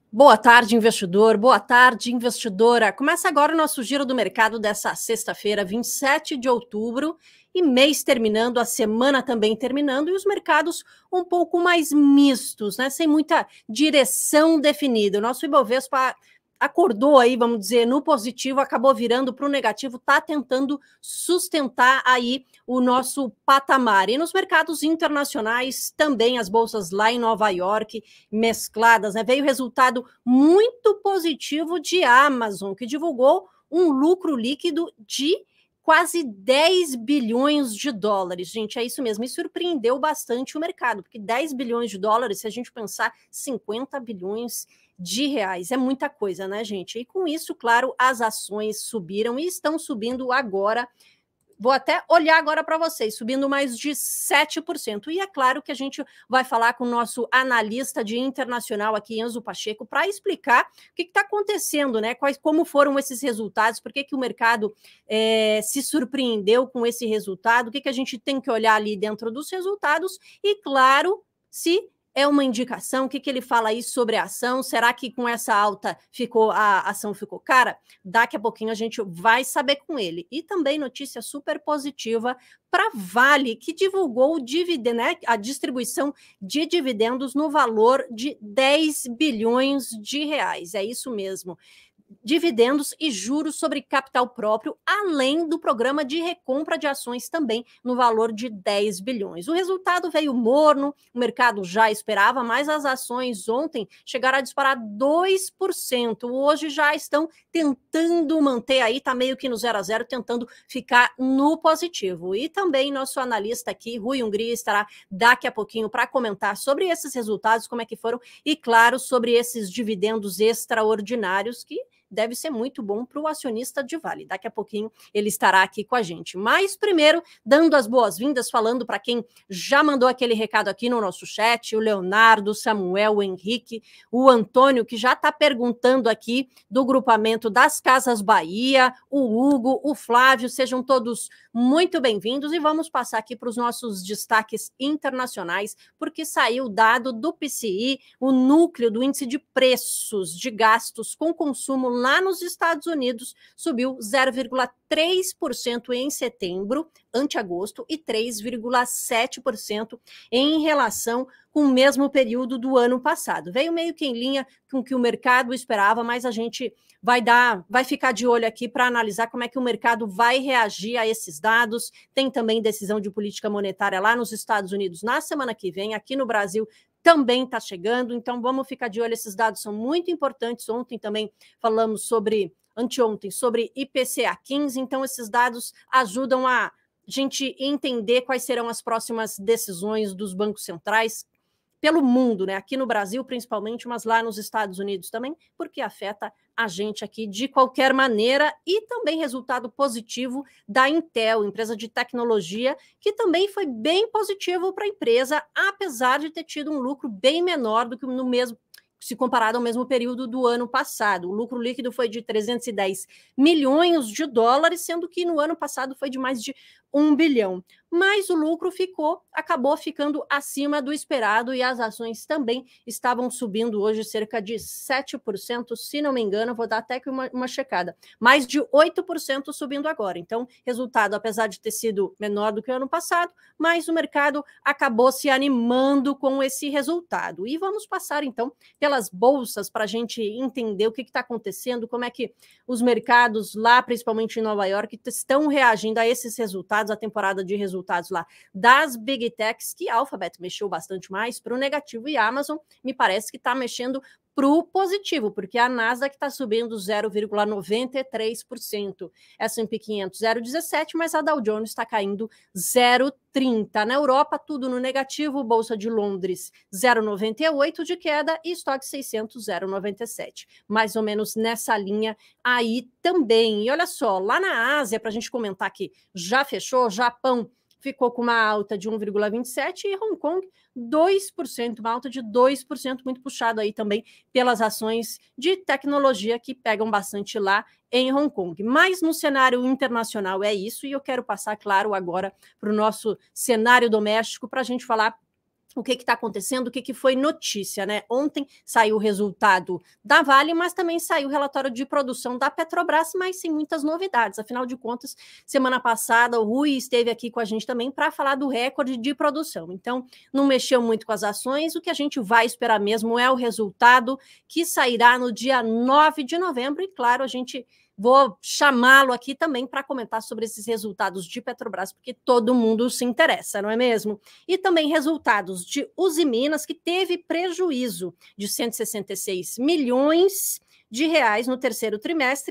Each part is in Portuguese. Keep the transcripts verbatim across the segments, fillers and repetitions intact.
Boa tarde, investidor. Boa tarde, investidora. Começa agora o nosso giro do mercado dessa sexta-feira, vinte e sete de outubro, e mês terminando, a semana também terminando, e os mercados um pouco mais mistos, né? Sem muita direção definida. O nosso Ibovespa acordou aí, vamos dizer, no positivo, acabou virando para o negativo, está tentando sustentar aí o nosso patamar. E nos mercados internacionais, também as bolsas lá em Nova York, mescladas, né? Veio resultado muito positivo de Amazon, que divulgou um lucro líquido de quase dez bilhões de dólares. Gente, é isso mesmo, e surpreendeu bastante o mercado, porque dez bilhões de dólares, se a gente pensar cinquenta bilhões de reais, é muita coisa, né, gente? E com isso, claro, as ações subiram e estão subindo agora. Vou até olhar agora para vocês, subindo mais de sete por cento. E é claro que a gente vai falar com o nosso analista de internacional aqui, Enzo Pacheco, para explicar o que está acontecendo, né? Quais, como foram esses resultados, por que, que o mercado é, se surpreendeu com esse resultado, o que, que a gente tem que olhar ali dentro dos resultados, e claro, se é uma indicação, o que, que ele fala aí sobre a ação? Será que com essa alta ficou a ação ficou cara? Daqui a pouquinho a gente vai saber com ele. E também notícia super positiva para Vale, que divulgou o dividendo, né, a distribuição de dividendos no valor de dez bilhões de reais. É isso mesmo. Dividendos e juros sobre capital próprio, além do programa de recompra de ações também no valor de dez bilhões. O resultado veio morno, o mercado já esperava, mas as ações ontem chegaram a disparar dois por cento. Hoje já estão tentando manter aí, tá meio que no zero a zero, tentando ficar no positivo. E também nosso analista aqui, Rui Hungria, estará daqui a pouquinho para comentar sobre esses resultados, como é que foram, e claro, sobre esses dividendos extraordinários que deve ser muito bom para o acionista de Vale. Daqui a pouquinho ele estará aqui com a gente. Mas primeiro, dando as boas-vindas, falando para quem já mandou aquele recado aqui no nosso chat, o Leonardo, o Samuel, o Henrique, o Antônio, que já está perguntando aqui do grupamento das Casas Bahia, o Hugo, o Flávio, sejam todos muito bem-vindos, e vamos passar aqui para os nossos destaques internacionais, porque saiu o dado do P C I, o núcleo do índice de preços de gastos com consumo lá nos Estados Unidos, subiu zero vírgula três por cento em setembro, ante agosto, e três vírgula sete por cento em relação com o mesmo período do ano passado. Veio meio que em linha com o que o mercado esperava, mas a gente vai dar, vai ficar de olho aqui para analisar como é que o mercado vai reagir a esses dados. Tem também decisão de política monetária lá nos Estados Unidos na semana que vem, aqui no Brasil também está chegando, então vamos ficar de olho, esses dados são muito importantes. Ontem também falamos sobre, anteontem, sobre I P C A quinze, então esses dados ajudam a gente entender quais serão as próximas decisões dos bancos centrais pelo mundo, né? Aqui no Brasil principalmente, mas lá nos Estados Unidos também, porque afeta a gente aqui de qualquer maneira. E também resultado positivo da Intel, empresa de tecnologia, que também foi bem positivo para a empresa, apesar de ter tido um lucro bem menor do que no mesmo, se comparado ao mesmo período do ano passado. O lucro líquido foi de trezentos e dez milhões de dólares, sendo que no ano passado foi de mais de um bilhão. Mas o lucro ficou, acabou ficando acima do esperado, e as ações também estavam subindo hoje cerca de sete por cento, se não me engano, vou dar até que uma, uma checada, mais de oito por cento subindo agora. Então, resultado, apesar de ter sido menor do que o ano passado, mas o mercado acabou se animando com esse resultado. E vamos passar, então, pelas bolsas para a gente entender o que está acontecendo, como é que os mercados lá, principalmente em Nova York, estão reagindo a esses resultados, a temporada de resultados resultados lá das Big Techs, que a Alphabet mexeu bastante mais para o negativo, e a Amazon me parece que está mexendo para o positivo, porque a Nasdaq está subindo zero vírgula noventa e três por cento, S e P quinhentos zero vírgula dezessete por cento, mas a Dow Jones está caindo zero vírgula trinta por cento. Na Europa, tudo no negativo, Bolsa de Londres zero vírgula noventa e oito por cento de queda, e Stock seiscentos zero vírgula noventa e sete por cento. Mais ou menos nessa linha aí também. E olha só, lá na Ásia, para a gente comentar aqui, já fechou, Japão ficou com uma alta de um vírgula vinte e sete por cento, e Hong Kong dois por cento, uma alta de dois por cento, muito puxado aí também pelas ações de tecnologia que pegam bastante lá em Hong Kong. Mas no cenário internacional é isso, e eu quero passar, claro, agora para o nosso cenário doméstico, para a gente falar o que está acontecendo, o que, que foi notícia, né? Ontem saiu o resultado da Vale, mas também saiu o relatório de produção da Petrobras, mas sem muitas novidades. Afinal de contas, semana passada o Rui esteve aqui com a gente também para falar do recorde de produção. Então, não mexeu muito com as ações. O que a gente vai esperar mesmo é o resultado que sairá no dia nove de novembro. E, claro, a gente... vou chamá-lo aqui também para comentar sobre esses resultados de Petrobras, porque todo mundo se interessa, não é mesmo? E também resultados de Usiminas, que teve prejuízo de cento e sessenta e seis milhões de reais no terceiro trimestre,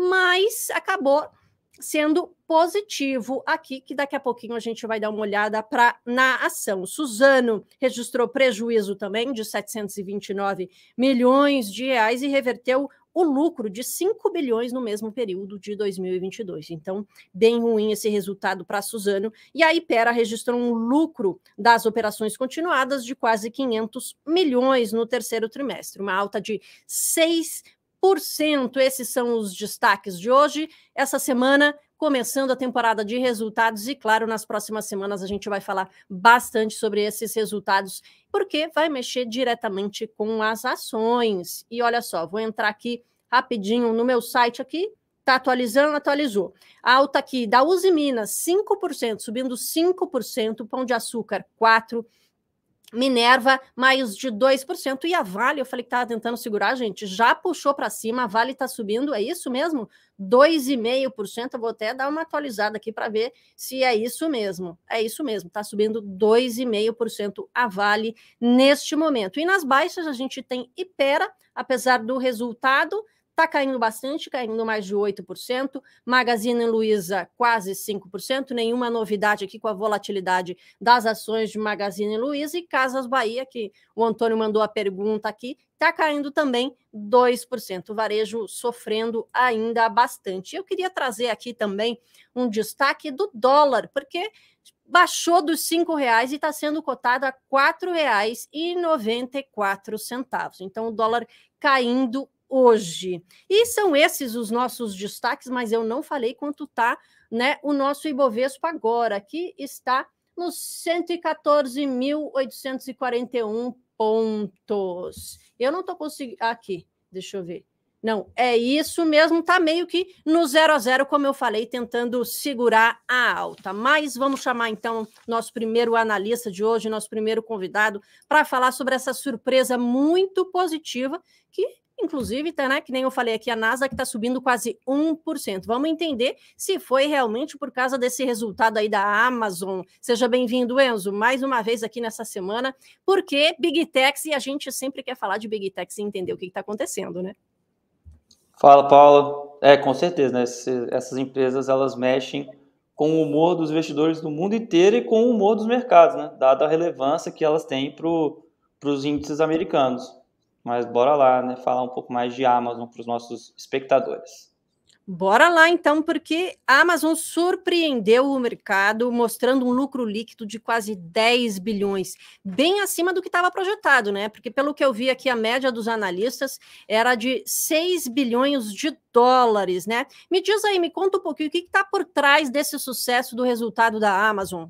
mas acabou sendo positivo aqui, que daqui a pouquinho a gente vai dar uma olhada pra, na ação. Suzano registrou prejuízo também de setecentos e vinte e nove milhões de reais e reverteu o lucro de cinco bilhões no mesmo período de dois mil e vinte e dois. Então, bem ruim esse resultado para a Suzano. E a Hypera registrou um lucro das operações continuadas de quase quinhentos milhões no terceiro trimestre, uma alta de seis por cento. Esses são os destaques de hoje. Essa semana, começando a temporada de resultados, e claro, nas próximas semanas a gente vai falar bastante sobre esses resultados, porque vai mexer diretamente com as ações. E olha só, vou entrar aqui rapidinho no meu site aqui, tá atualizando, atualizou. A alta aqui da Usiminas, cinco por cento, subindo cinco por cento, Pão de Açúcar, quatro por cento, Minerva, mais de dois por cento, e a Vale, eu falei que estava tentando segurar, gente, já puxou para cima, a Vale está subindo, é isso mesmo? dois vírgula cinco por cento, eu vou até dar uma atualizada aqui para ver se é isso mesmo, é isso mesmo, está subindo dois vírgula cinco por cento a Vale neste momento. E nas baixas a gente tem Hypera, apesar do resultado, está caindo bastante, caindo mais de oito por cento, Magazine Luiza quase cinco por cento, nenhuma novidade aqui com a volatilidade das ações de Magazine Luiza, e Casas Bahia, que o Antônio mandou a pergunta aqui, está caindo também dois por cento, o varejo sofrendo ainda bastante. Eu queria trazer aqui também um destaque do dólar, porque baixou dos cinco reais e está sendo cotado a quatro reais e noventa e quatro centavos. Então, o dólar caindo hoje. E são esses os nossos destaques, mas eu não falei quanto está, né, o nosso Ibovespa agora. Aqui está nos cento e quatorze mil oitocentos e quarenta e um pontos. Eu não estou conseguindo... Aqui, deixa eu ver. Não, é isso mesmo, está meio que no zero a zero, como eu falei, tentando segurar a alta. Mas vamos chamar, então, nosso primeiro analista de hoje, nosso primeiro convidado, para falar sobre essa surpresa muito positiva que... Inclusive, tá, né, que nem eu falei aqui, a Nasdaq está subindo quase um por cento. Vamos entender se foi realmente por causa desse resultado aí da Amazon. Seja bem-vindo, Enzo, mais uma vez aqui nessa semana, porque Big Techs, e a gente sempre quer falar de Big Techs e entender o que está acontecendo, né? Fala, Paula. É, com certeza, né? Essas empresas, elas mexem com o humor dos investidores do mundo inteiro e com o humor dos mercados, né? Dada a relevância que elas têm para os índices americanos. Mas bora lá, né, falar um pouco mais de Amazon para os nossos espectadores. Bora lá, então, porque a Amazon surpreendeu o mercado, mostrando um lucro líquido de quase dez bilhões, bem acima do que estava projetado, né? Porque, pelo que eu vi aqui, a média dos analistas era de seis bilhões de dólares, né? Me diz aí, me conta um pouquinho, o que está por trás desse sucesso do resultado da Amazon?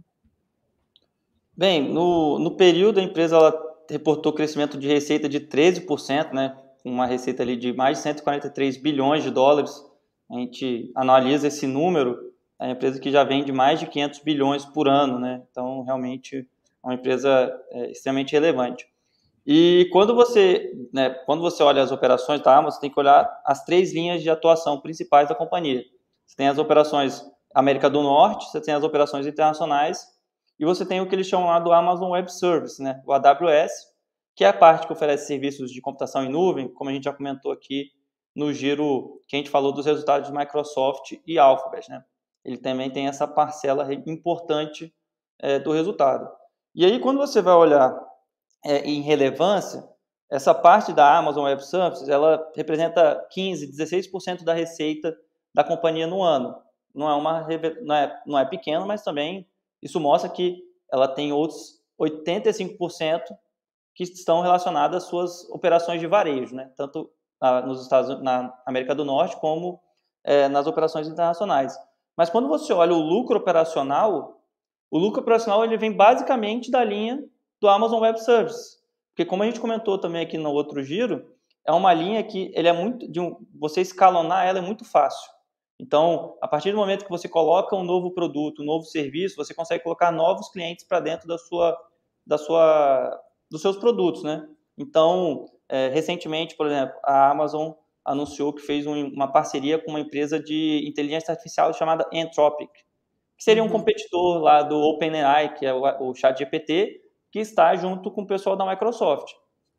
Bem, no, no período, a empresa ela reportou crescimento de receita de treze por cento, né, com uma receita ali de mais de cento e quarenta e três bilhões de dólares. A gente analisa esse número, é uma empresa que já vende mais de quinhentos bilhões por ano, né? Então, realmente, é uma empresa é, extremamente relevante. E quando você, né, quando você olha as operações da Amazon, você tem que olhar as três linhas de atuação principais da companhia. Você tem as operações América do Norte, você tem as operações internacionais, e você tem o que eles chamam lá do Amazon Web Service, né? O A W S, que é a parte que oferece serviços de computação em nuvem, como a gente já comentou aqui no giro que a gente falou dos resultados de Microsoft e Alphabet, né? Ele também tem essa parcela importante é, do resultado. E aí, quando você vai olhar é, em relevância, essa parte da Amazon Web Services, ela representa quinze, dezesseis por cento da receita da companhia no ano. Não é, uma, não é, não é pequeno, mas também isso mostra que ela tem outros oitenta e cinco por cento que estão relacionadas às suas operações de varejo, né? Tanto na, nos Estados, na América do Norte como é, nas operações internacionais. Mas quando você olha o lucro operacional, o lucro operacional ele vem basicamente da linha do Amazon Web Services. Porque como a gente comentou também aqui no outro giro, é uma linha que ele é muito, de um, você escalonar ela é muito fácil. Então, a partir do momento que você coloca um novo produto, um novo serviço, você consegue colocar novos clientes para dentro da sua, da sua, dos seus produtos, né? Então, é, recentemente, por exemplo, a Amazon anunciou que fez um, uma parceria com uma empresa de inteligência artificial chamada Anthropic, que seria um uhum. competidor lá do OpenAI, que é o, o ChatGPT, que está junto com o pessoal da Microsoft.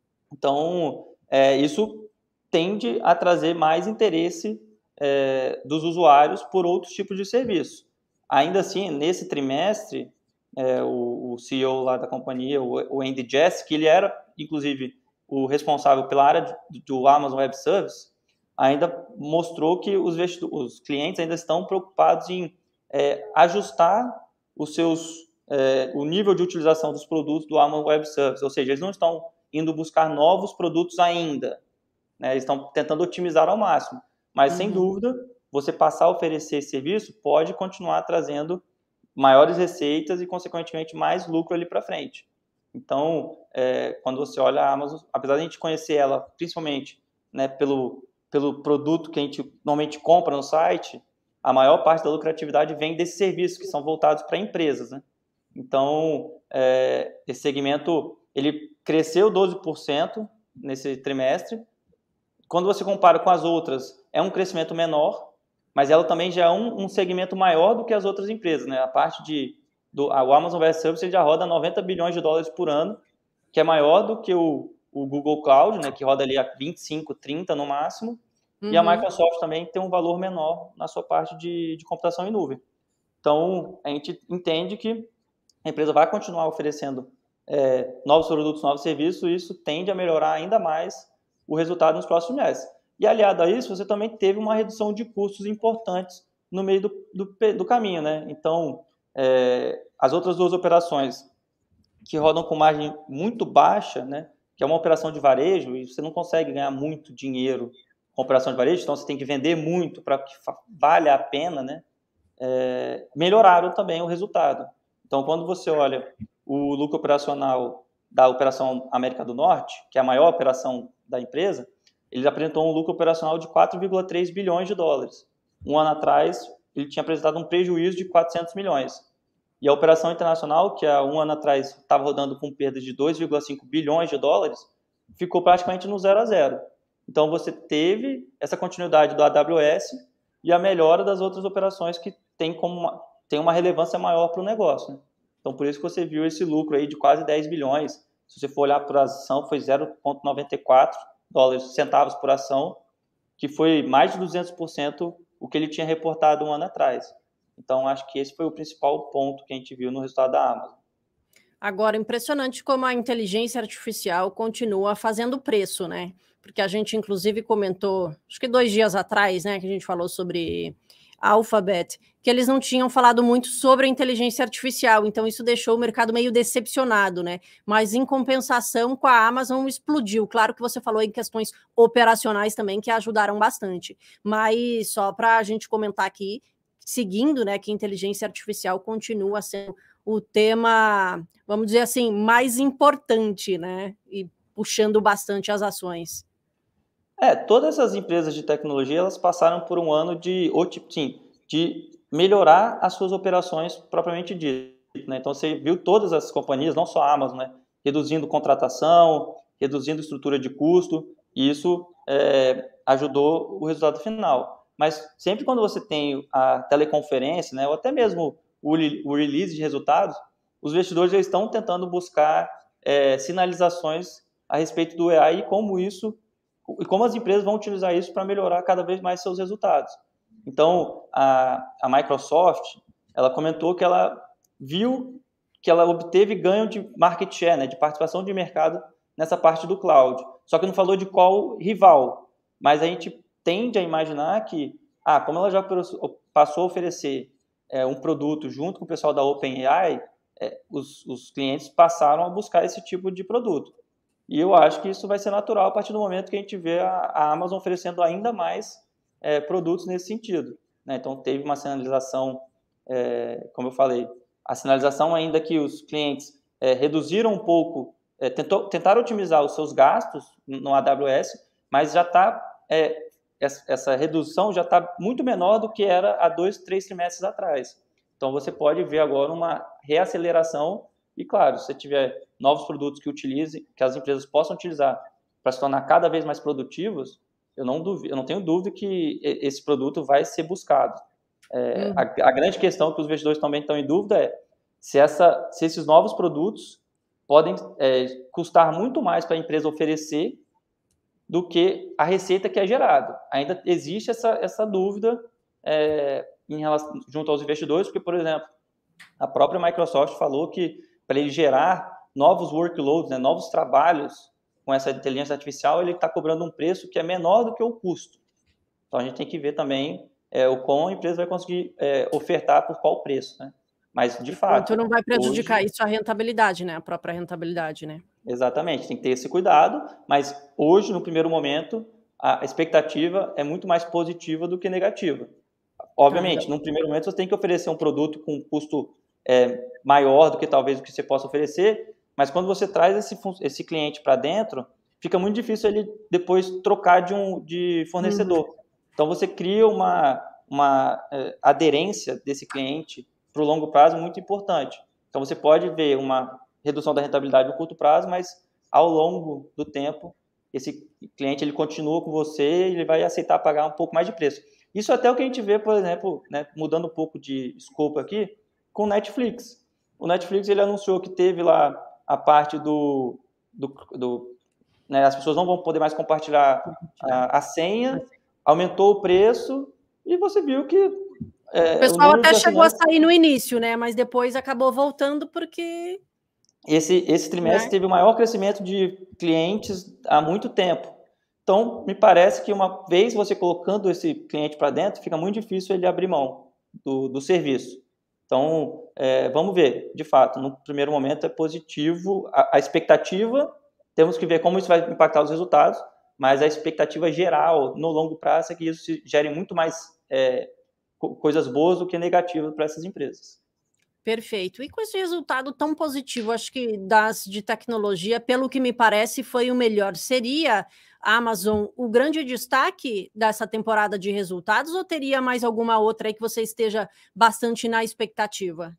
Então, é, isso tende a trazer mais interesse é, dos usuários por outros tipos de serviço. Ainda assim, nesse trimestre, é, o, o C E O lá da companhia, o, o Andy Jassy, que ele era, inclusive, o responsável pela área do Amazon Web Services, ainda mostrou que os, os clientes ainda estão preocupados em é, ajustar os seus, é, o nível de utilização dos produtos do Amazon Web Services, ou seja, eles não estão indo buscar novos produtos ainda, né? Eles estão tentando otimizar ao máximo, mas uhum. sem dúvida, você passar a oferecer esse serviço pode continuar trazendo maiores receitas e, consequentemente, mais lucro ali para frente. Então, é, quando você olha a Amazon, apesar de a gente conhecer ela, principalmente, né, pelo, pelo produto que a gente normalmente compra no site, a maior parte da lucratividade vem desses serviços que são voltados para empresas, né? Então, é, esse segmento, ele cresceu doze por cento nesse trimestre. Quando você compara com as outras, é um crescimento menor, mas ela também já é um, um segmento maior do que as outras empresas, né? A parte de do, a, o Amazon Web Services ele já roda noventa bilhões de dólares por ano, que é maior do que o, o Google Cloud, né? Que roda ali a vinte e cinco, trinta no máximo, uhum. e a Microsoft também tem um valor menor na sua parte de, de computação em nuvem. Então, a gente entende que a empresa vai continuar oferecendo é, novos produtos, novos serviços, e isso tende a melhorar ainda mais o resultado nos próximos meses. E aliado a isso, você também teve uma redução de custos importantes no meio do, do, do caminho, né? Então, é, as outras duas operações que rodam com margem muito baixa, né? Que é uma operação de varejo, e você não consegue ganhar muito dinheiro com operação de varejo, então você tem que vender muito para que valha a pena, né? É, melhoraram também o resultado. Então, quando você olha o lucro operacional da Operação América do Norte, que é a maior operação da empresa, ele apresentou um lucro operacional de quatro vírgula três bilhões de dólares. Um ano atrás, ele tinha apresentado um prejuízo de quatrocentos milhões. E a Operação Internacional, que há um ano atrás estava rodando com perdas de dois vírgula cinco bilhões de dólares, ficou praticamente no zero a zero. Então, você teve essa continuidade do A W S e a melhora das outras operações que tem, como uma, tem uma relevância maior para o negócio, né? Então, por isso que você viu esse lucro aí de quase dez bilhões. Se você for olhar por ação, foi zero vírgula noventa e quatro dólares, centavos por ação, que foi mais de duzentos por cento o que ele tinha reportado um ano atrás. Então, acho que esse foi o principal ponto que a gente viu no resultado da Amazon. Agora, impressionante como a inteligência artificial continua fazendo preço, né? Porque a gente, inclusive, comentou, acho que dois dias atrás, né, que a gente falou sobre a Alphabet, que eles não tinham falado muito sobre a inteligência artificial, então isso deixou o mercado meio decepcionado, né? Mas, em compensação, com a Amazon explodiu. Claro que você falou em questões operacionais também, que ajudaram bastante. Mas, só para a gente comentar aqui, seguindo, né, que a inteligência artificial continua sendo o tema, vamos dizer assim, mais importante, né? E puxando bastante as ações. É, todas essas empresas de tecnologia, elas passaram por um ano de, sim, de melhorar as suas operações propriamente dito, né? Então, você viu todas as companhias, não só a Amazon, né? Reduzindo contratação, reduzindo estrutura de custo, e isso é, ajudou o resultado final. Mas sempre quando você tem a teleconferência, né, ou até mesmo o, o release de resultados, os investidores já estão tentando buscar é, sinalizações a respeito do A I e como isso e como as empresas vão utilizar isso para melhorar cada vez mais seus resultados. Então, a, a Microsoft, ela comentou que ela viu que ela obteve ganho de market share, né, de participação de mercado nessa parte do cloud. Só que não falou de qual rival, mas a gente tende a imaginar que, ah, como ela já passou a oferecer é, um produto junto com o pessoal da OpenAI, é, os, os clientes passaram a buscar esse tipo de produto. E eu acho que isso vai ser natural a partir do momento que a gente vê a, a Amazon oferecendo ainda mais é, produtos nesse sentido, né? Então, teve uma sinalização, é, como eu falei, a sinalização ainda que os clientes é, reduziram um pouco, é, tentou, tentaram otimizar os seus gastos no A W S, mas já está, é, essa redução já está muito menor do que era há dois, três trimestres atrás. Então, você pode ver agora uma reaceleração e, claro, se você tiver novos produtos que utilize, que as empresas possam utilizar para se tornar cada vez mais produtivos, eu não, duvido, eu não tenho dúvida que esse produto vai ser buscado. É, Uhum. a, a grande questão que os investidores também estão em dúvida é se, essa, se esses novos produtos podem é, custar muito mais para a empresa oferecer do que a receita que é gerada. Ainda existe essa, essa dúvida é, em relação, junto aos investidores, porque, por exemplo, a própria Microsoft falou que para ele gerar novos workloads, né, novos trabalhos com essa inteligência artificial, ele está cobrando um preço que é menor do que o custo. Então, a gente tem que ver também é, o como a empresa vai conseguir é, ofertar por qual preço, né? Mas, de fato... Quanto não vai prejudicar hoje, isso a rentabilidade, né? A própria rentabilidade, né? Exatamente, tem que ter esse cuidado, mas hoje, no primeiro momento, a expectativa é muito mais positiva do que negativa. Obviamente, Tá. num primeiro momento, você tem que oferecer um produto com um custo é, maior do que talvez o que você possa oferecer, mas quando você traz esse, esse cliente para dentro, fica muito difícil ele depois trocar de, um, de fornecedor. Uhum. Então, você cria uma, uma é, aderência desse cliente para o longo prazo muito importante. Então, você pode ver uma redução da rentabilidade no curto prazo, mas ao longo do tempo, esse cliente ele continua com você e ele vai aceitar pagar um pouco mais de preço. Isso até é o que a gente vê, por exemplo, né, mudando um pouco de escopo aqui, com o Netflix. O Netflix ele anunciou que teve lá a parte do... do, do né, as pessoas não vão poder mais compartilhar a, a senha, aumentou o preço e você viu que... É, o pessoal o até chegou assinantes... a sair no início, né? Mas depois acabou voltando porque... Esse, esse trimestre, né, teve o maior crescimento de clientes há muito tempo. Então, me parece que uma vez você colocando esse cliente para dentro, fica muito difícil ele abrir mão do, do serviço. Então, é, vamos ver, de fato, no primeiro momento é positivo, a, a expectativa, temos que ver como isso vai impactar os resultados, mas a expectativa geral, no longo prazo, é que isso gere muito mais é, coisas boas do que negativas para essas empresas. Perfeito. E com esse resultado tão positivo, acho que das de tecnologia, pelo que me parece, foi o melhor. Seria a Amazon o grande destaque dessa temporada de resultados ou teria mais alguma outra aí que você esteja bastante na expectativa?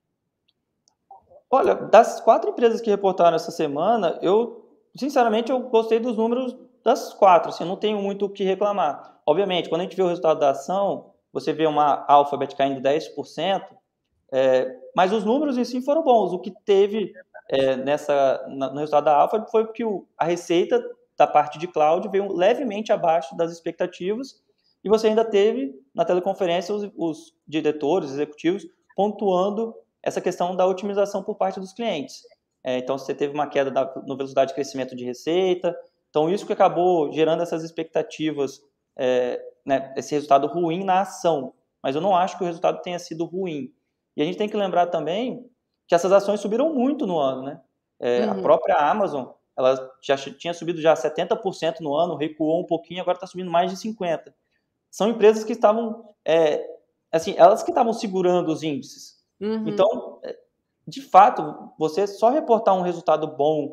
Olha, das quatro empresas que reportaram essa semana, eu, sinceramente, eu gostei dos números das quatro, assim, eu não tenho muito o que reclamar. Obviamente, quando a gente vê o resultado da ação, você vê uma Alphabet caindo dez por cento, É, mas os números em si foram bons. O que teve é, nessa, no resultado da Alpha foi que o, a receita da parte de cloud veio levemente abaixo das expectativas e você ainda teve na teleconferência os, os diretores, executivos, pontuando essa questão da otimização por parte dos clientes. É, então, você teve uma queda da, na velocidade de crescimento de receita. Então, isso que acabou gerando essas expectativas, é, né, esse resultado ruim na ação. Mas eu não acho que o resultado tenha sido ruim. E a gente tem que lembrar também que essas ações subiram muito no ano, né? É, uhum. A própria Amazon, ela já tinha subido já setenta por cento no ano, recuou um pouquinho, agora está subindo mais de cinquenta por cento. São empresas que estavam, é, assim, elas que estavam segurando os índices. Uhum. Então, de fato, você só reportar um resultado bom,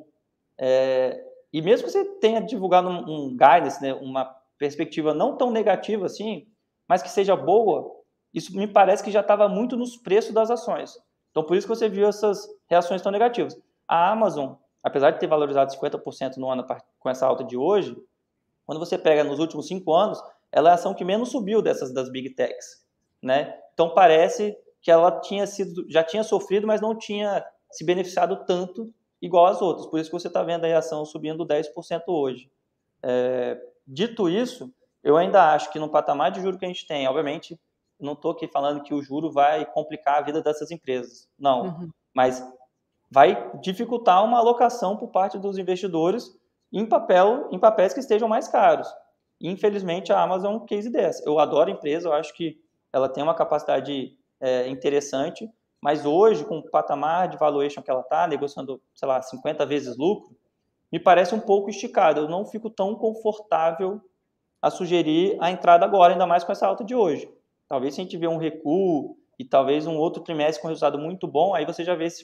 é, e mesmo que você tenha divulgado um, um guidance, né, uma perspectiva não tão negativa assim, mas que seja boa, isso me parece que já estava muito nos preços das ações. Então, por isso que você viu essas reações tão negativas. A Amazon, apesar de ter valorizado cinquenta por cento no ano com essa alta de hoje, quando você pega nos últimos cinco anos, ela é a ação que menos subiu dessas das Big Techs, né? Então, parece que ela tinha sido, já tinha sofrido, mas não tinha se beneficiado tanto igual as outras. Por isso que você está vendo aí a ação subindo dez por cento hoje. É, dito isso, eu ainda acho que no patamar de juros que a gente tem, obviamente, não estou aqui falando que o juro vai complicar a vida dessas empresas, não, uhum. Mas vai dificultar uma alocação por parte dos investidores em papel, em papéis que estejam mais caros. Infelizmente, a Amazon é um case dessa. Eu adoro a empresa, eu acho que ela tem uma capacidade é, interessante, mas hoje, com o patamar de valuation que ela está, negociando, sei lá, cinquenta vezes lucro, me parece um pouco esticado. Eu não fico tão confortável a sugerir a entrada agora, ainda mais com essa alta de hoje. Talvez se a gente vê um recuo e talvez um outro trimestre com resultado muito bom, aí você já vê se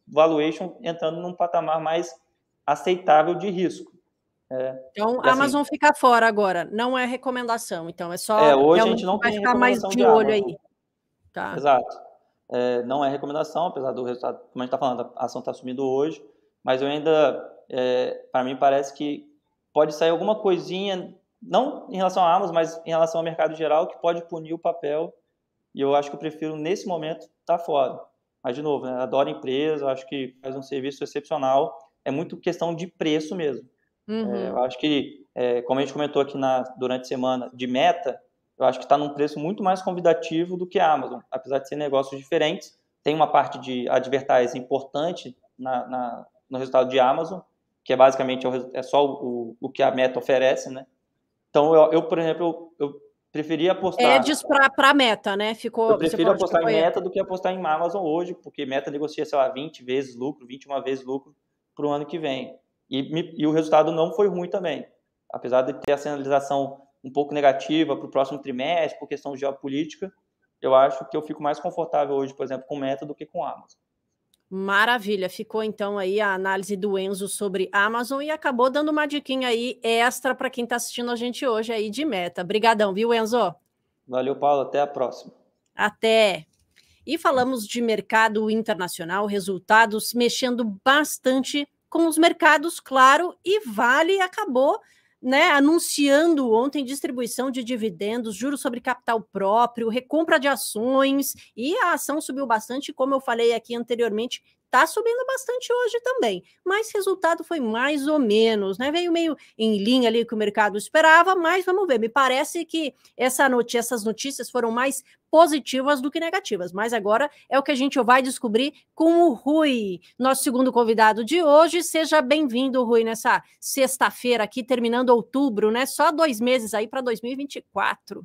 valuation entrando num patamar mais aceitável de risco. É, então, a Amazon assim, fica fora agora, não é recomendação, então é só é, hoje realmente a gente não vai tem ficar mais de olho aí. Tá. Exato. É, não é recomendação, apesar do resultado, como a gente está falando, a ação está subindo hoje, mas eu ainda, é, para mim, parece que pode sair alguma coisinha, não em relação à Amazon, mas em relação ao mercado geral, que pode punir o papel, e eu acho que eu prefiro, nesse momento, estar tá fora. Mas, de novo, né, adoro a empresa, acho que faz um serviço excepcional, é muito questão de preço mesmo. Uhum. É, eu acho que, é, como a gente comentou aqui na, durante a semana, de Meta, eu acho que está num preço muito mais convidativo do que a Amazon, apesar de ser negócios diferentes. Tem uma parte de advertising importante na, na, no resultado de Amazon, que é basicamente é só o, o que a Meta oferece, né? Então, eu, eu por exemplo, eu, eu preferia apostar... Edis para a Meta, né? Ficou, eu prefiro apostar em Meta do que apostar em Amazon hoje, porque Meta negocia, sei lá, vinte vezes lucro, vinte e uma vezes lucro para o ano que vem. E, me, e o resultado não foi ruim também. Apesar de ter a sinalização um pouco negativa para o próximo trimestre, por questão geopolítica, eu acho que eu fico mais confortável hoje, por exemplo, com Meta do que com Amazon. Maravilha, ficou então aí a análise do Enzo sobre Amazon e acabou dando uma diquinha aí extra para quem está assistindo a gente hoje aí de Meta. Obrigadão, viu, Enzo? Valeu, Paulo, até a próxima. Até! E falamos de mercado internacional, resultados mexendo bastante com os mercados, claro, e Vale acabou, né, anunciando ontem distribuição de dividendos, juros sobre capital próprio, recompra de ações, e a ação subiu bastante, como eu falei aqui anteriormente, está subindo bastante hoje também, mas resultado foi mais ou menos, né? Veio meio em linha ali que o mercado esperava, mas vamos ver, me parece que essa notícia, essas notícias foram mais positivas do que negativas, mas agora é o que a gente vai descobrir com o Rui, nosso segundo convidado de hoje. Seja bem-vindo, Rui, nessa sexta-feira aqui, terminando outubro, né? Só dois meses aí para dois mil e vinte e quatro.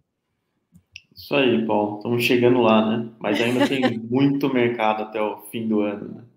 Isso aí, Paulo. Estamos chegando lá, né? Mas ainda tem muito mercado até o fim do ano, né?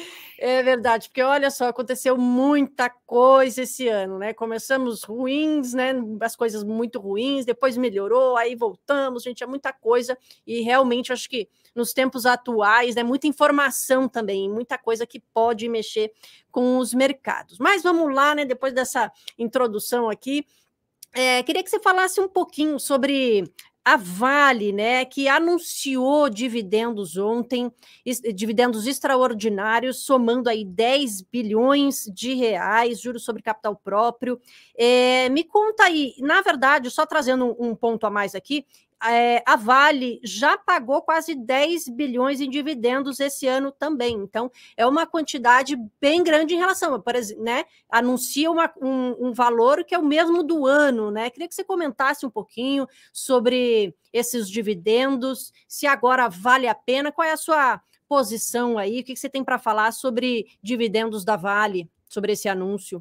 É verdade, porque olha só, aconteceu muita coisa esse ano, né? Começamos ruins, né? As coisas muito ruins, depois melhorou, aí voltamos, gente, é muita coisa, e realmente acho que nos tempos atuais, né, muita informação também, muita coisa que pode mexer com os mercados. Mas vamos lá, né? Depois dessa introdução aqui, é, queria que você falasse um pouquinho sobre a Vale, né, que anunciou dividendos ontem, dividendos extraordinários, somando aí dez bilhões de reais, juros sobre capital próprio. É, me conta aí, na verdade, só trazendo um ponto a mais aqui, é, a Vale já pagou quase dez bilhões em dividendos esse ano também, então é uma quantidade bem grande em relação, por exemplo, né, anuncia uma, um, um valor que é o mesmo do ano, né? Queria que você comentasse um pouquinho sobre esses dividendos, se agora vale a pena, qual é a sua posição aí, o que você tem para falar sobre dividendos da Vale, sobre esse anúncio?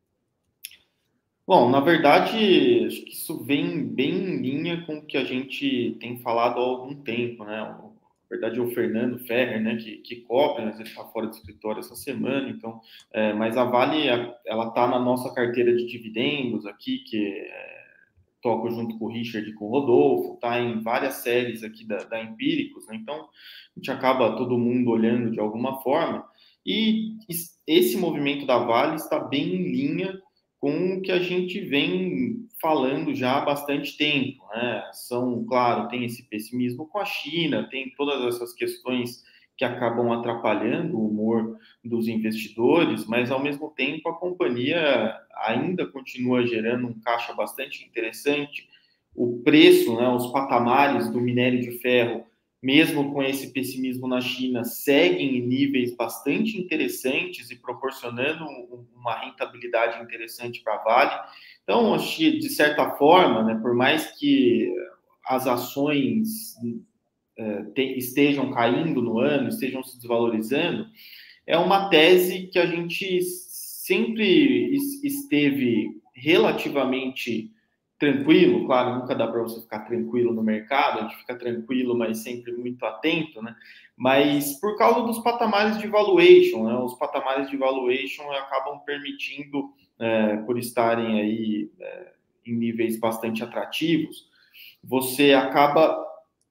Bom, na verdade, acho que isso vem bem em linha com o que a gente tem falado há algum tempo, né? Na verdade, o Fernando Ferrer, né, que, que cobre, mas ele está fora do escritório essa semana, então, é, mas a Vale, ela está na nossa carteira de dividendos aqui, que é, toco junto com o Richard e com o Rodolfo, está em várias séries aqui da, da Empíricos, né? Então, a gente acaba todo mundo olhando de alguma forma, e esse movimento da Vale está bem em linha com o que a gente vem falando já há bastante tempo, né? São, claro, tem esse pessimismo com a China, tem todas essas questões que acabam atrapalhando o humor dos investidores, mas, ao mesmo tempo, a companhia ainda continua gerando um caixa bastante interessante. O preço, né, os patamares do minério de ferro, mesmo com esse pessimismo na China, seguem em níveis bastante interessantes e proporcionando uma rentabilidade interessante para a Vale. Então, acho que, de certa forma, né, por mais que as ações é, te, estejam caindo no ano, estejam se desvalorizando, é uma tese que a gente sempre esteve relativamente tranquilo, claro, nunca dá para você ficar tranquilo no mercado, a gente fica tranquilo, mas sempre muito atento, né? Mas por causa dos patamares de valuation, né? Os patamares de valuation acabam permitindo, é, por estarem aí é, em níveis bastante atrativos, você acaba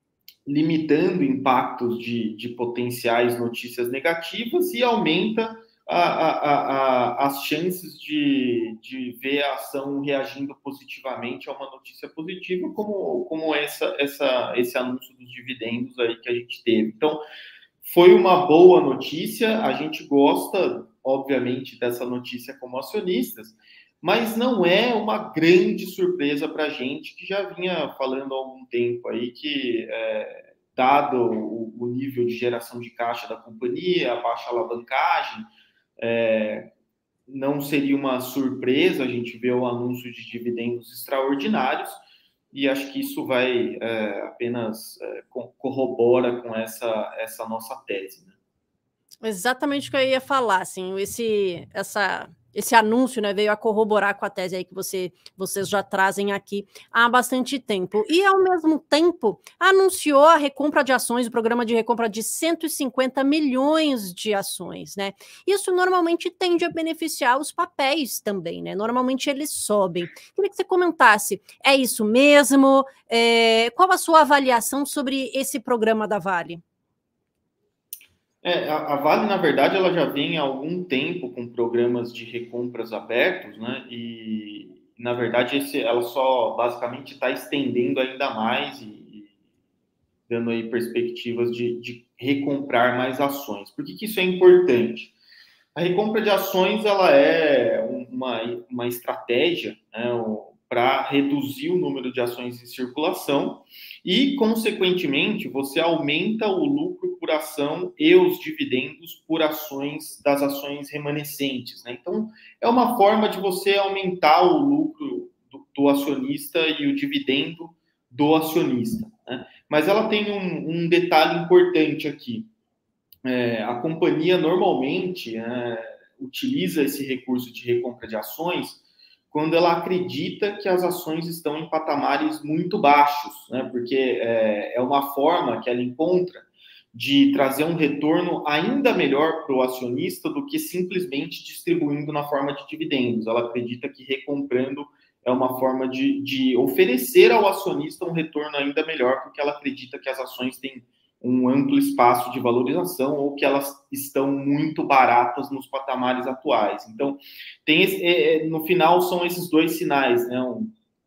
limitando impactos de, de potenciais notícias negativas e aumenta a, a, a, as chances de, de ver a ação reagindo positivamente a uma notícia positiva, como, como essa, essa, esse anúncio dos dividendos aí que a gente teve. Então, foi uma boa notícia, a gente gosta, obviamente, dessa notícia como acionistas, mas não é uma grande surpresa para a gente, que já vinha falando há algum tempo aí que, é, dado o, o nível de geração de caixa da companhia, a baixa alavancagem, é, não seria uma surpresa a gente ver o anúncio de dividendos extraordinários, e acho que isso vai é, apenas é, corrobora com essa, essa nossa tese, né? Exatamente o que eu ia falar, assim, esse, essa, esse anúncio, né, veio a corroborar com a tese aí que você, vocês já trazem aqui há bastante tempo. E, ao mesmo tempo, anunciou a recompra de ações, o programa de recompra de cento e cinquenta milhões de ações, né? Isso normalmente tende a beneficiar os papéis também, né? Normalmente eles sobem. Queria que você comentasse, é isso mesmo? É, qual a sua avaliação sobre esse programa da Vale? É, a, a Vale, na verdade, ela já vem há algum tempo com programas de recompras abertos, né? E, na verdade, esse, ela só basicamente está estendendo ainda mais e, e dando aí perspectivas de, de recomprar mais ações. Por que, que isso é importante? A recompra de ações, ela é uma, uma estratégia, né, para reduzir o número de ações em circulação e, consequentemente, você aumenta o lucro por ação e os dividendos por ações das ações remanescentes, né? Então, é uma forma de você aumentar o lucro do, do acionista e o dividendo do acionista, né? Mas ela tem um, um detalhe importante aqui. É, a companhia normalmente é, utiliza esse recurso de recompra de ações quando ela acredita que as ações estão em patamares muito baixos, né? Porque é, é uma forma que ela encontra de trazer um retorno ainda melhor para o acionista do que simplesmente distribuindo na forma de dividendos. Ela acredita que recomprando é uma forma de, de oferecer ao acionista um retorno ainda melhor, porque ela acredita que as ações têm um amplo espaço de valorização ou que elas estão muito baratas nos patamares atuais. Então, tem esse, é, no final, são esses dois sinais, né? Um,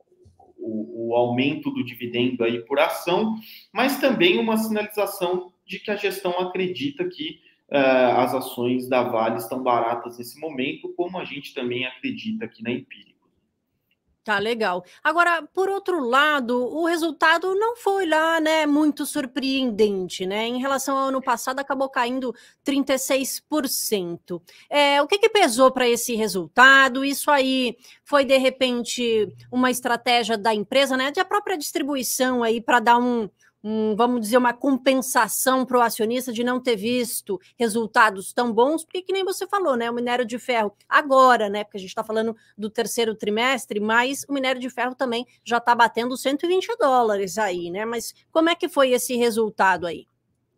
o, o aumento do dividendo aí por ação, mas também uma sinalização de que a gestão acredita que uh, as ações da Vale estão baratas nesse momento, como a gente também acredita aqui na Empírica. Tá legal. Agora, por outro lado, o resultado não foi lá, né, muito surpreendente, né? Em relação ao ano passado, acabou caindo trinta e seis por cento. É, o que que pesou para esse resultado? Isso aí foi, de repente, uma estratégia da empresa, né, de a própria distribuição aí para dar um, um, vamos dizer, uma compensação para o acionista de não ter visto resultados tão bons, porque que nem você falou, né, o minério de ferro agora, né, porque a gente está falando do terceiro trimestre, mas o minério de ferro também já está batendo cento e vinte dólares aí, né, mas como é que foi esse resultado aí?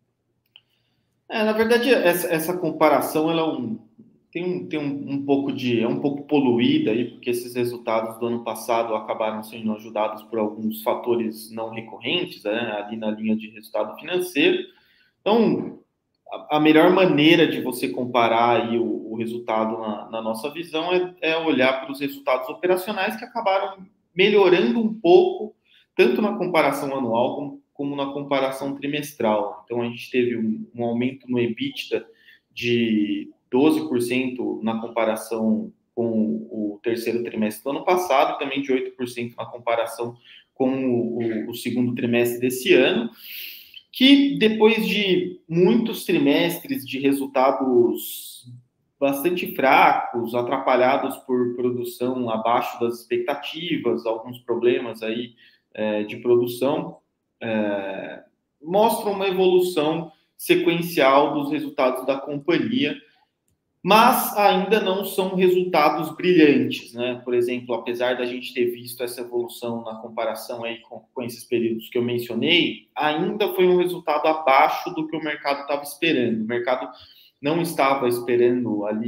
É, na verdade, essa, essa comparação, ela é um, tem, um, tem um, um pouco de, é um pouco poluída aí, porque esses resultados do ano passado acabaram sendo ajudados por alguns fatores não recorrentes, né, ali na linha de resultado financeiro. Então, a, a melhor maneira de você comparar aí o, o resultado na, na nossa visão é, é olhar para os resultados operacionais que acabaram melhorando um pouco, tanto na comparação anual como, como na comparação trimestral. Então, a gente teve um, um aumento no EBITDA de doze por cento na comparação com o terceiro trimestre do ano passado, e também de oito por cento na comparação com o, o segundo trimestre desse ano, que depois de muitos trimestres de resultados bastante fracos, atrapalhados por produção abaixo das expectativas, alguns problemas aí é, de produção, é, mostram uma evolução sequencial dos resultados da companhia, mas ainda não são resultados brilhantes, né? Por exemplo, apesar da gente ter visto essa evolução na comparação aí com, com esses períodos que eu mencionei, ainda foi um resultado abaixo do que o mercado estava esperando. O mercado não estava esperando ali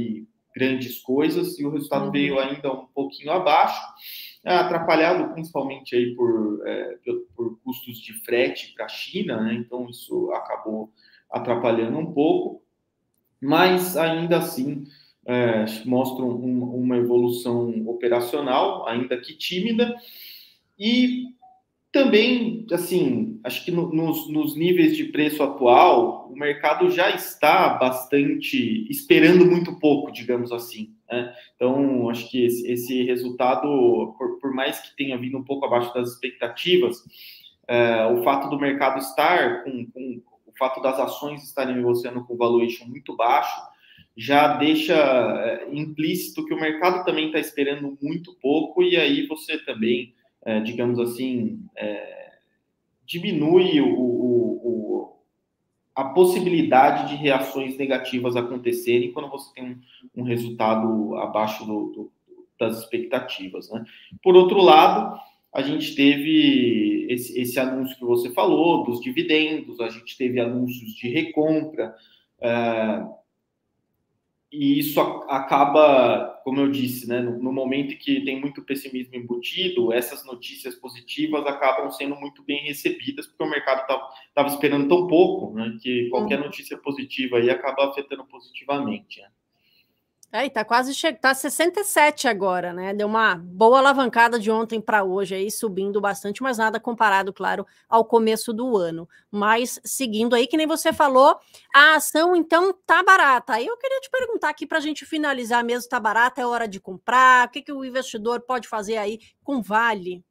grandes coisas, e o resultado uhum. veio ainda um pouquinho abaixo, atrapalhado principalmente aí por, é, por custos de frete para a China, né? Então isso acabou atrapalhando um pouco, mas ainda assim é, mostra um, uma evolução operacional, ainda que tímida, e também, assim, acho que no, nos, nos níveis de preço atual, o mercado já está bastante, esperando muito pouco, digamos assim, né? Então, acho que esse, esse resultado, por, por mais que tenha vindo um pouco abaixo das expectativas, é, o fato do mercado estar com, com, o fato das ações estarem negociando com valuation muito baixo, já deixa é, implícito que o mercado também está esperando muito pouco, e aí você também, É, digamos assim, é, diminui o, o, o, a possibilidade de reações negativas acontecerem quando você tem um, um resultado abaixo do, do, das expectativas, né? Por outro lado, a gente teve esse, esse anúncio que você falou, dos dividendos, a gente teve anúncios de recompra, é, e isso acaba, como eu disse, né, no, no momento em que tem muito pessimismo embutido, essas notícias positivas acabam sendo muito bem recebidas, porque o mercado estava esperando tão pouco, né, que qualquer notícia positiva aí acaba afetando positivamente, né? É, e tá quase chegando, tá sessenta e sete agora, né? Deu uma boa alavancada de ontem para hoje, aí subindo bastante, mas nada comparado, claro, ao começo do ano. Mas seguindo aí, que nem você falou, a ação então tá barata. Aí eu queria te perguntar aqui para a gente finalizar mesmo, tá barata, é hora de comprar? O que, que o investidor pode fazer aí com Vale?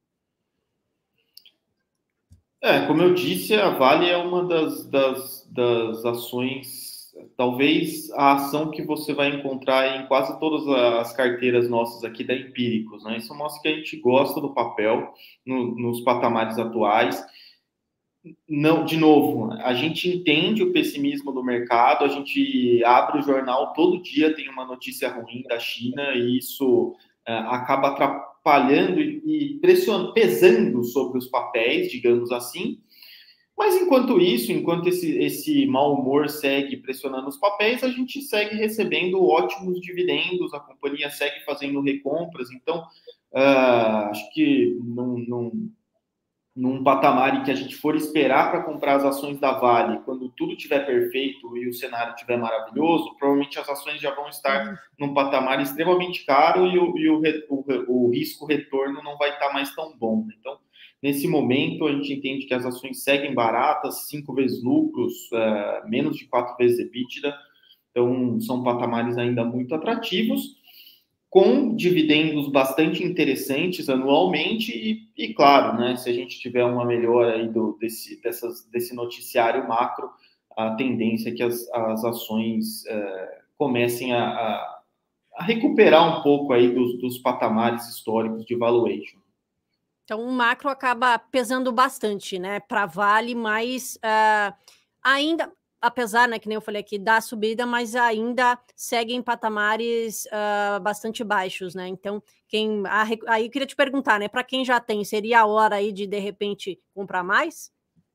É, como eu disse, a Vale é uma das, das, das ações, talvez a ação que você vai encontrar em quase todas as carteiras nossas aqui da Empíricos, né? Isso mostra que a gente gosta do papel no, nos patamares atuais. Não, de novo, a gente entende o pessimismo do mercado, a gente abre o jornal, todo dia tem uma notícia ruim da China, e isso é, acaba atrapalhando e pressionando, pesando sobre os papéis, digamos assim. Mas enquanto isso, enquanto esse, esse mau humor segue pressionando os papéis, a gente segue recebendo ótimos dividendos, a companhia segue fazendo recompras, então uh, acho que não, não num patamar em que a gente for esperar para comprar as ações da Vale, quando tudo estiver perfeito e o cenário estiver maravilhoso, provavelmente as ações já vão estar num patamar extremamente caro e o, e o, o, o risco-retorno não vai estar mais tão bom. Então, nesse momento, a gente entende que as ações seguem baratas, cinco vezes lucros, uh, menos de quatro vezes EBITDA, então são patamares ainda muito atrativos, com dividendos bastante interessantes anualmente e, e claro, né, se a gente tiver uma melhora aí do, desse, dessas, desse noticiário macro, a tendência é que as, as ações é, comecem a, a, a recuperar um pouco aí dos, dos patamares históricos de valuation. Então, o macro acaba pesando bastante, né, para Vale, mas uh, ainda... apesar, né, que nem eu falei aqui, da subida, mas ainda segue em patamares uh, bastante baixos, né? Então, quem aí eu queria te perguntar, né, para quem já tem, seria a hora aí de, de repente, comprar mais?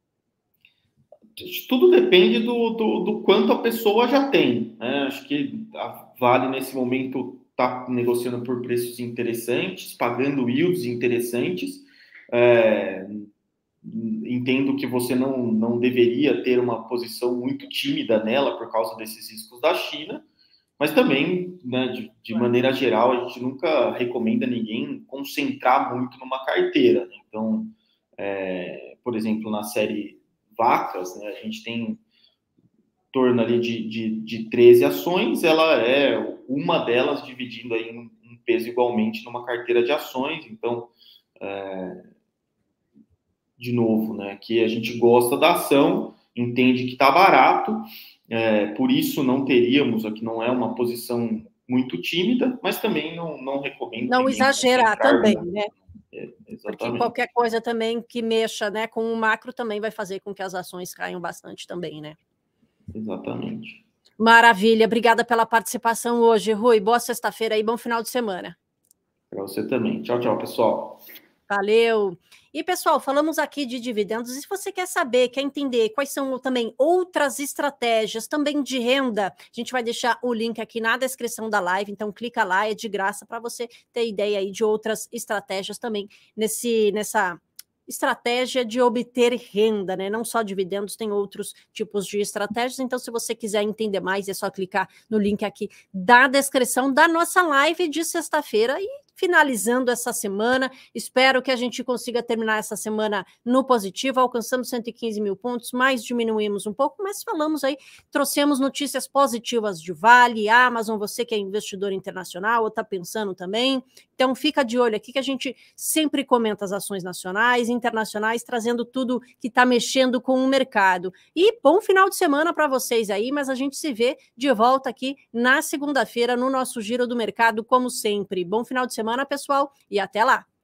Tudo depende do, do, do quanto a pessoa já tem, né? Acho que a Vale, nesse momento, está negociando por preços interessantes, pagando yields interessantes, é... entendo que você não, não deveria ter uma posição muito tímida nela por causa desses riscos da China, mas também, né, de, de maneira geral, a gente nunca recomenda ninguém concentrar muito numa carteira, né? Então, é, por exemplo, na série Vacas, né, a gente tem em torno ali de, de, de treze ações, ela é uma delas dividindo aí um, um peso igualmente numa carteira de ações, então, é, de novo, né, que a gente gosta da ação, entende que está barato, é, por isso não teríamos, aqui não é uma posição muito tímida, mas também não, não recomendo... Não exagerar também, muito, né? É, porque qualquer coisa também que mexa, né, com o macro também vai fazer com que as ações caiam bastante também, né? Exatamente. Maravilha, obrigada pela participação hoje, Rui. Boa sexta-feira e bom final de semana. Para você também. Tchau, tchau, pessoal. Valeu! E, pessoal, falamos aqui de dividendos, e se você quer saber, quer entender quais são também outras estratégias também de renda, a gente vai deixar o link aqui na descrição da live, então clica lá, é de graça, para você ter ideia aí de outras estratégias também nesse, nessa estratégia de obter renda, né? Não só dividendos, tem outros tipos de estratégias, então se você quiser entender mais, é só clicar no link aqui da descrição da nossa live de sexta-feira. E finalizando essa semana, espero que a gente consiga terminar essa semana no positivo, alcançamos cento e quinze mil pontos, mas diminuímos um pouco, mas falamos aí, trouxemos notícias positivas de Vale, Amazon, você que é investidor internacional ou está pensando também, então fica de olho aqui que a gente sempre comenta as ações nacionais, internacionais, trazendo tudo que está mexendo com o mercado. E bom final de semana para vocês aí, mas a gente se vê de volta aqui na segunda-feira no nosso Giro do Mercado, como sempre. Bom final de semana, pessoal, e até lá!